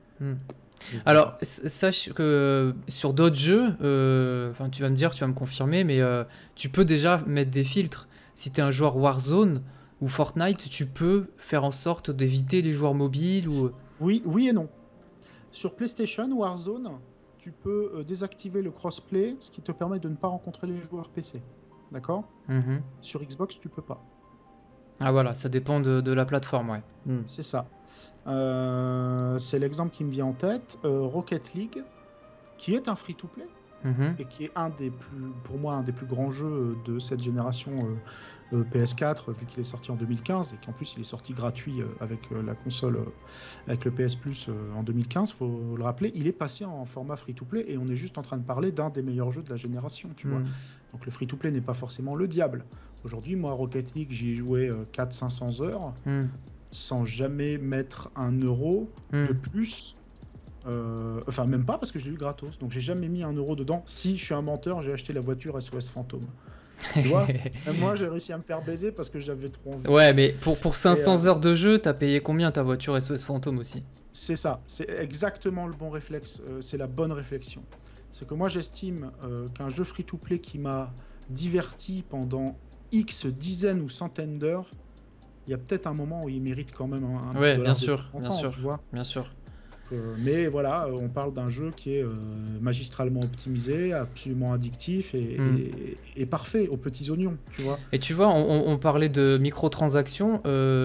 A: Alors, sache que sur d'autres jeux, enfin tu vas me dire, tu vas me confirmer, mais tu peux déjà mettre des filtres. Si tu es un joueur Warzone ou Fortnite, tu peux faire en sorte d'éviter les joueurs mobiles ou...
B: Oui et non. Sur PlayStation, Warzone, tu peux désactiver le crossplay, ce qui te permet de ne pas rencontrer les joueurs PC. D'accord ? Sur Xbox, tu peux pas.
A: Ah voilà, ça dépend de la plateforme, ouais.
B: C'est ça. C'est l'exemple qui me vient en tête. Rocket League, qui est un free-to-play, et qui est pour moi un des plus grands jeux de cette génération PS4, vu qu'il est sorti en 2015 et qu'en plus il est sorti gratuit avec la console, avec le PS Plus en 2015, faut le rappeler, il est passé en format free-to-play et on est juste en train de parler d'un des meilleurs jeux de la génération, tu vois. Donc le free-to-play n'est pas forcément le diable. Aujourd'hui, moi, Rocket League, j'y ai joué 400-500 heures sans jamais mettre un euro de plus. Enfin, même pas parce que j'ai eu gratos. Donc, j'ai jamais mis un euro dedans. Si je suis un menteur, j'ai acheté la voiture SOS Fantôme. Tu vois, même moi, j'ai réussi à me faire baiser parce que j'avais trop envie.
A: Ouais, mais pour 500 heures de jeu, t'as payé combien ta voiture SOS Fantôme aussi?
B: C'est ça. C'est exactement le bon réflexe. C'est la bonne réflexion. C'est que moi, j'estime qu'un jeu free-to-play qui m'a diverti pendant X dizaines ou centaines d'heures, il y a peut-être un moment où il mérite quand même un
A: ouais,
B: $.
A: Bien sûr,
B: tu vois.
A: Bien sûr.
B: Mais voilà, on parle d'un jeu qui est magistralement optimisé, absolument addictif et parfait aux petits oignons, tu vois.
A: Et tu vois, on parlait de microtransactions.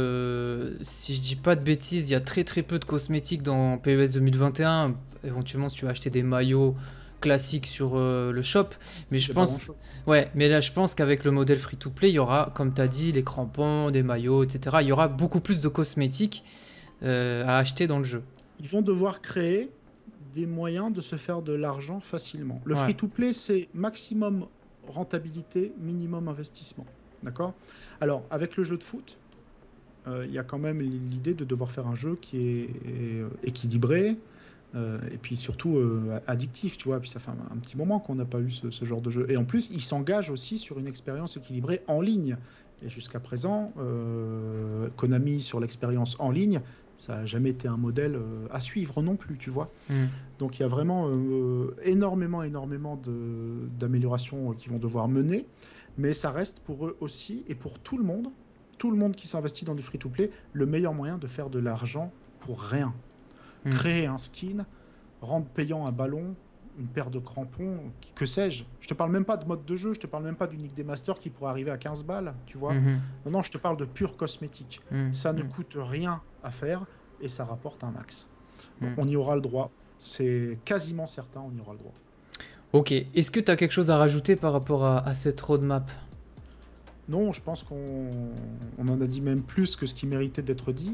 A: Si je dis pas de bêtises, il y a très peu de cosmétiques dans PES 2021. Éventuellement, si tu veux acheter des maillots classiques sur le shop, mais je pense, ouais, mais là je pense qu'avec le modèle free-to-play, il y aura, comme tu as dit, les crampons, des maillots, etc. Il y aura beaucoup plus de cosmétiques à acheter dans le jeu.
B: Ils vont devoir créer des moyens de se faire de l'argent facilement. Le free-to-play, c'est maximum rentabilité, minimum investissement. D'accord ? Alors, avec le jeu de foot, il y a quand même l'idée de devoir faire un jeu qui est équilibré, et puis surtout addictif, tu vois. Puis ça fait un petit moment qu'on n'a pas eu ce genre de jeu. Et en plus, il s'engage aussi sur une expérience équilibrée en ligne. Et jusqu'à présent, Konami sur l'expérience en ligne, ça n'a jamais été un modèle à suivre non plus, tu vois. Donc il y a vraiment énormément d'améliorations qui vont devoir mener, mais ça reste pour eux aussi, et pour tout le monde qui s'investit dans du free-to-play, le meilleur moyen de faire de l'argent pour rien. Créer un skin, rendre payant un ballon, une paire de crampons, que sais-je. Je te parle même pas de mode de jeu, je te parle même pas du Nick des Masters qui pourrait arriver à 15 balles, tu vois. Non, je te parle de pur cosmétique. Ça ne coûte rien à faire et ça rapporte un max. On y aura le droit. C'est quasiment certain, on y aura le droit.
A: Ok. Est-ce que tu as quelque chose à rajouter par rapport à cette roadmap ?
B: Non, je pense qu'on en a dit même plus que ce qui méritait d'être dit.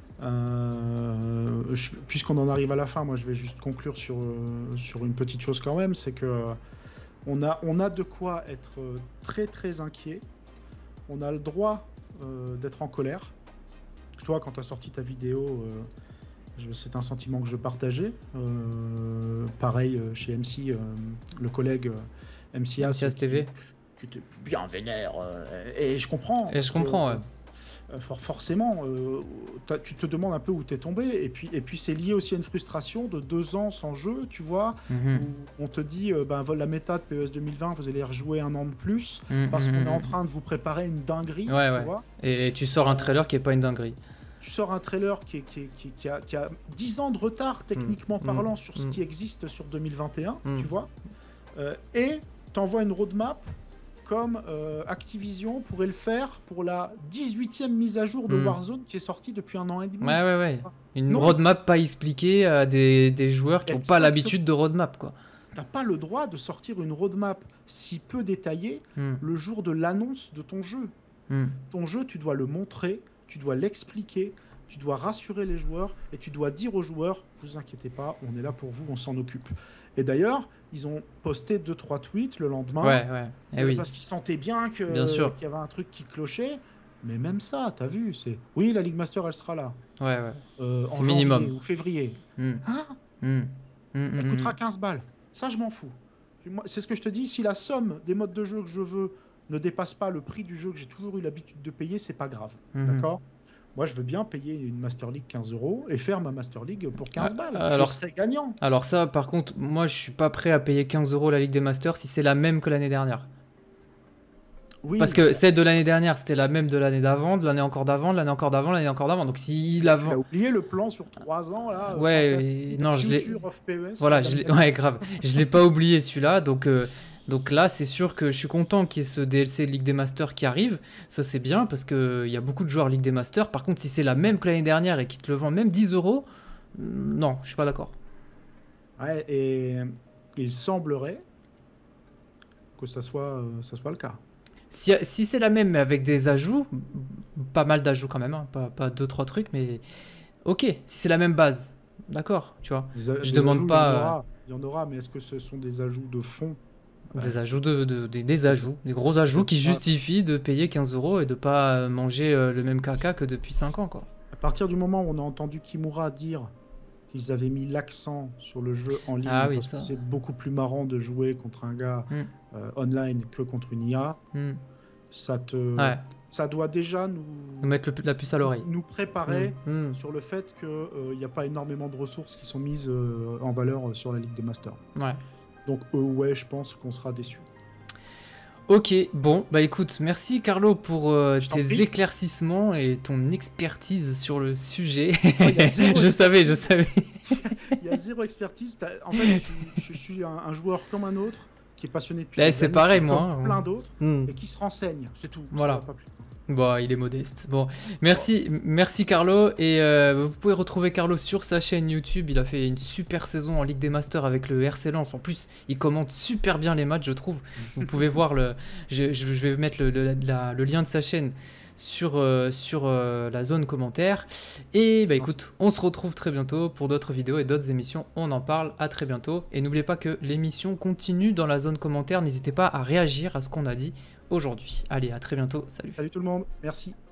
B: Puisqu'on en arrive à la fin, moi je vais juste conclure sur une petite chose quand même, c'est que on a de quoi être très inquiet. On a le droit d'être en colère. Toi, quand tu as sorti ta vidéo, c'est un sentiment que je partageais. Pareil chez MC, le collègue MCAS
A: TV.
B: Qui était bien vénère. Et je comprends.
A: Et je comprends, ouais.
B: Forcément, tu te demandes un peu où t'es tombé, et puis c'est lié aussi à une frustration de 2 ans sans jeu, tu vois, où on te dit la méta de PES 2020, vous allez rejouer 1 an de plus, parce qu'on est en train de vous préparer une dinguerie, tu vois.
A: Et tu sors un trailer qui est pas une dinguerie.
B: Tu sors un trailer qui a 10 ans de retard, techniquement parlant, sur ce qui existe sur 2021, tu vois, et t'envoies une roadmap comme Activision pourrait le faire pour la 18e mise à jour de Warzone qui est sortie depuis 1 an et demi.
A: Ouais. Une roadmap pas expliquée à des joueurs qui n'ont pas l'habitude de roadmap, quoi.
B: T'as pas le droit de sortir une roadmap si peu détaillée le jour de l'annonce de ton jeu. Ton jeu, tu dois le montrer, tu dois l'expliquer, tu dois rassurer les joueurs et tu dois dire aux joueurs, vous inquiétez pas, on est là pour vous, on s'en occupe. Et d'ailleurs, ils ont posté 2-3 tweets le lendemain parce qu'ils sentaient bien qu'il y avait un truc qui clochait. Mais même ça, t'as vu, c'est oui, la League Master, elle sera là. En
A: minimum.
B: janvier ou février. Elle coûtera 15 balles. Ça, je m'en fous. C'est ce que je te dis. Si la somme des modes de jeu que je veux ne dépasse pas le prix du jeu que j'ai toujours eu l'habitude de payer, c'est pas grave. D'accord ? Moi, je veux bien payer une Master League 15 € et faire ma Master League pour 15 balles. Alors, je serais gagnant.
A: Alors ça, par contre, moi, je suis pas prêt à payer 15 € la Ligue des Masters si c'est la même que l'année dernière. Oui, parce que celle de l'année dernière, c'était la même de l'année d'avant, de l'année encore d'avant, de l'année encore d'avant, l'année encore d'avant. Donc si
B: tu as oublié le plan sur 3 ans là.
A: Non, je l'ai. Voilà, grave. Je l'ai pas oublié celui-là. Donc là, c'est sûr que je suis content qu'il y ait ce DLC Ligue des Masters qui arrive. Ça, c'est bien parce qu'il y a beaucoup de joueurs Ligue des Masters. Par contre, si c'est la même que l'année dernière et qu'ils te le vendent même 10 €, non, je suis pas d'accord.
B: Ouais, et il semblerait que ça soit le cas.
A: Si c'est la même mais avec des ajouts, pas mal d'ajouts quand même, hein, pas 2-3 trucs, mais ok, si c'est la même base, d'accord, tu vois. Je demande pas.
B: Il y en aura, mais est-ce que ce sont des ajouts de fond?
A: Des ajouts, des gros ajouts qui justifient de payer 15 € et de pas manger le même caca que depuis 5 ans, quoi.
B: À partir du moment où on a entendu Kimura dire qu'ils avaient mis l'accent sur le jeu en ligne, parce que c'est beaucoup plus marrant de jouer contre un gars online que contre une IA, ça doit déjà nous
A: mettre la puce à l'oreille,
B: nous préparer sur le fait qu'il n'y a pas énormément de ressources qui sont mises en valeur sur la Ligue des Masters. Donc je pense qu'on sera déçus.
A: Ok, bon, bah écoute, merci Carlo pour tes éclaircissements et ton expertise sur le sujet. Je savais.
B: Il y a zéro expertise. En fait, je suis un joueur comme un autre qui est passionné depuis
A: c'est pareil, moi.
B: Plein d'autres, et qui se renseigne, c'est tout.
A: Voilà.
B: Pas plus.
A: Bon, il est modeste. Bon, merci Carlo. Et vous pouvez retrouver Carlo sur sa chaîne YouTube. Il a fait une super saison en Ligue des Masters avec le RC Lens. En plus, il commente super bien les matchs, je trouve. Vous pouvez voir je vais mettre le lien de sa chaîne sur la zone commentaire. Et bah écoute, on se retrouve très bientôt pour d'autres vidéos et d'autres émissions. On en parle. À très bientôt. Et n'oubliez pas que l'émission continue dans la zone commentaire. N'hésitez pas à réagir à ce qu'on a dit aujourd'hui. Allez, à très bientôt. Salut.
B: Salut tout le monde. Merci.